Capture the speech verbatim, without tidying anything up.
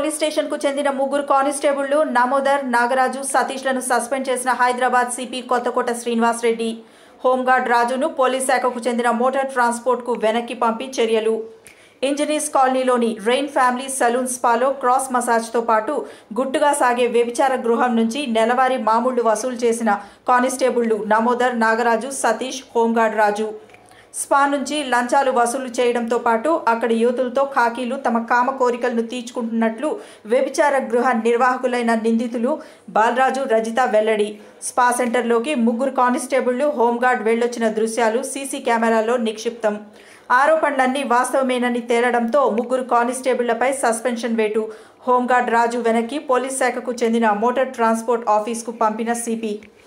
Police station కు చెందిన ముగ్గురు కానిస్టేబుళ్లు నామోదర్, నాగరాజు, సతీష్లను సస్పెండ్ చేసిన హైదరాబాద్ సిపి కొత్తకోట శ్రీనివాస్ రెడ్డి. హోంగార్డ్ రాజును పోలీస్ శాఖకు చెందిన మోటార్ ట్రాన్స్పోర్ట్ కు వెనక్కి పంపి చర్యలు. ఇంజనీర్స్ కాలనీలోని రెయిన్ ఫ్యామిలీ సలూన్ స్పాలో క్రాస్ మసాజ్తో పాటు గుట్టుగా సాగే వ్యభిచార గృహం నుంచి నెలవారీ మామూళ్లు వసూలు చేసిన కానిస్టేబుళ్లు నామోదర్, నాగరాజు, సతీష్, హోంగార్డ్ రాజు స్పా నుంచి లంచాలు వసూలు చేయడంతో పాటు అక్కడి యూతులతో ఖాకీలు తమ కామ కోరికలను తీర్చుకుంటున్నట్లు వ్యభిచార గృహ నిర్వాహకులైన నిందితులు బాలరాజు, రజిత వెల్లడి. స్పా సెంటర్లోకి ముగ్గురు కానిస్టేబుళ్లు, హోంగార్డ్ వెళ్లొచ్చిన దృశ్యాలు సీసీ కెమెరాలో నిక్షిప్తం. ఆరోపణలన్నీ వాస్తవమేనని తేలడంతో ముగ్గురు కానిస్టేబుళ్లపై సస్పెన్షన్ వేటు. హోంగార్డ్ రాజు వెనక్కి పోలీస్ శాఖకు చెందిన మోటార్ ట్రాన్స్పోర్ట్ ఆఫీస్కు పంపిన సిపి.